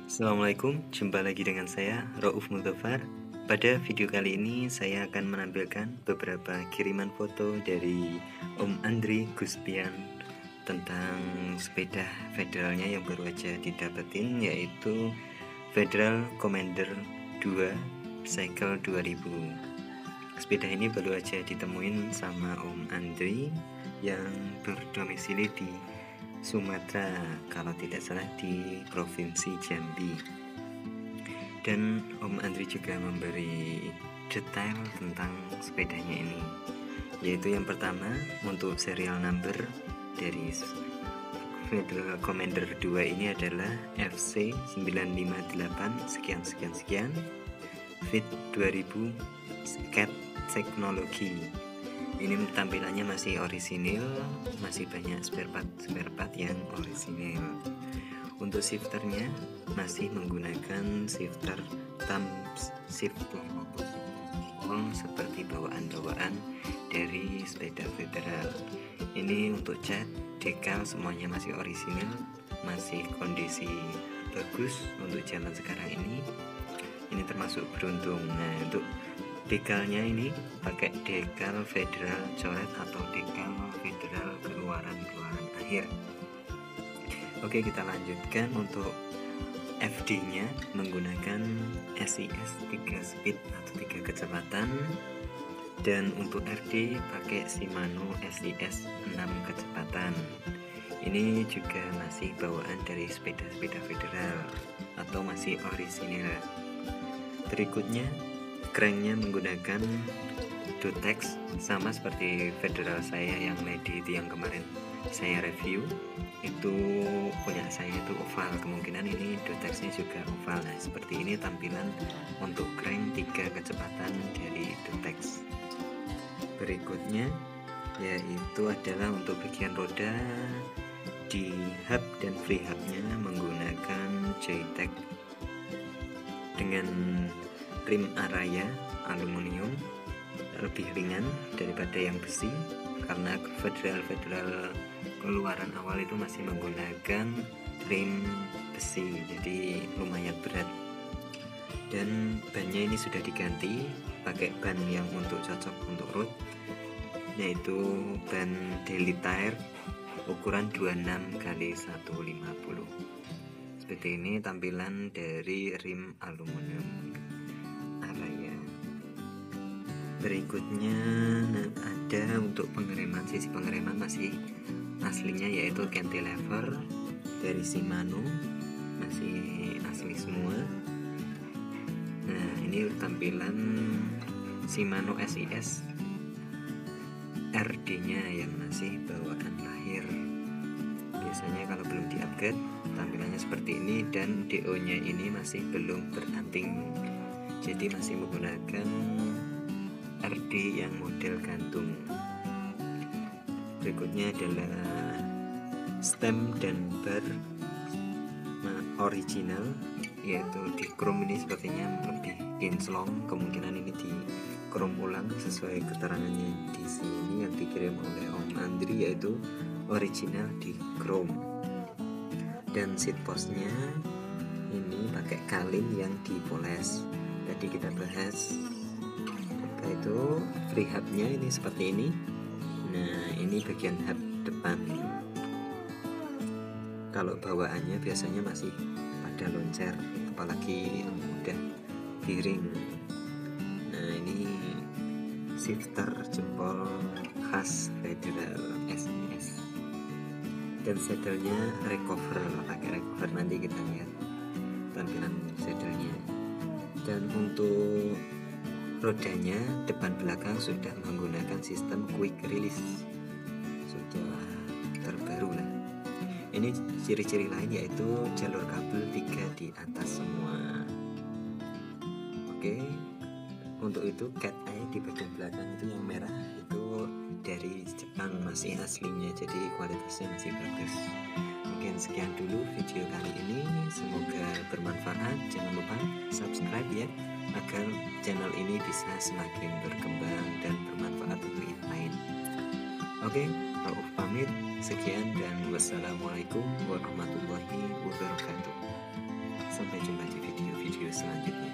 Assalamualaikum, jumpa lagi dengan saya Rauf Muldofar. Pada video kali ini saya akan menampilkan beberapa kiriman foto dari Om Andri Guspian tentang sepeda federalnya yang baru aja didapetin, yaitu Federal Commander 2 Cycle 2000. Sepeda ini baru aja ditemuin sama Om Andri yang berdomisili di Sumatera, kalau tidak salah di Provinsi Jambi. Dan Om Andri juga memberi detail tentang sepedanya ini, yaitu yang pertama untuk serial number dari Federal Commander 2 ini adalah FC 958 sekian sekian sekian, Fit 2000 Cat Teknologi. Ini tampilannya masih orisinil, masih banyak spare part yang orisinil. Untuk shifternya masih menggunakan shifter thumb shift seperti bawaan-bawaan dari sepeda federal. Ini untuk cat, dekal semuanya masih orisinil, masih kondisi bagus untuk zaman sekarang ini. Ini termasuk beruntung. Nah, untuk dekalnya ini pakai dekal federal coret atau dekal federal keluaran akhir. Oke, kita lanjutkan. Untuk FD nya menggunakan SIS 3 speed atau 3 kecepatan, dan untuk RD pakai Shimano SIS 6 kecepatan. Ini juga masih bawaan dari sepeda-sepeda federal atau masih orisinil. Berikutnya cranknya menggunakan Dutex, sama seperti federal saya yang lady itu yang kemarin saya review. Itu punya saya itu oval, kemungkinan ini Dutexnya juga oval. Nah, seperti ini tampilan untuk crank 3 kecepatan dari Dutex. Berikutnya yaitu adalah untuk bagian roda. Di hub dan free hubnya menggunakan Joytech dengan rim Araya aluminium, lebih ringan daripada yang besi, karena federal keluaran awal itu masih menggunakan rim besi, jadi lumayan berat. Dan bannya ini sudah diganti pakai ban yang cocok untuk road, yaitu ban daily tire ukuran 26x150. Seperti ini tampilan dari rim aluminium Araya. Berikutnya ada untuk pengereman, sisi pengereman masih aslinya yaitu cantilever dari Shimano, masih asli semua. Nah, ini tampilan Shimano SIS RD nya yang masih bawaan lahir. Biasanya kalau belum di-upgrade tampilannya seperti ini, dan DO nya ini masih belum beranting, jadi masih menggunakan RD yang model gantung. Berikutnya adalah stem dan bar original, yaitu di chrome. Ini sepertinya lebih kinclong, kemungkinan ini di chrome ulang sesuai keterangannya di sini yang dikirim oleh Om Andri, yaitu original di chrome. Dan seat postnya ini pakai kalin yang dipoles. Tadi kita bahas. Itu free hubnya ini seperti ini. Nah, ini bagian hub depan. Kalau bawaannya biasanya masih pada loncer, apalagi udah piring. Nah, ini shifter jempol khas federal SIS. Dan saddle-nya recover, pakai recover, nanti kita lihat tampilan saddle-nya. Dan untuk rodanya depan belakang sudah menggunakan sistem quick release, sudah terbaru lah. Ini ciri-ciri lain yaitu jalur kabel 3 di atas semua. Oke, untuk itu cat eye di bagian belakang itu yang merah itu dari Jepang, masih aslinya, jadi kualitasnya masih bagus. Mungkin sekian dulu video kali ini, semoga bermanfaat. Jangan lupa subscribe ya, agar channel ini bisa semakin berkembang dan bermanfaat untuk yang lain. Oke, Rauf pamit, sekian dan wassalamualaikum warahmatullahi wabarakatuh. Sampai jumpa. selanjutnya.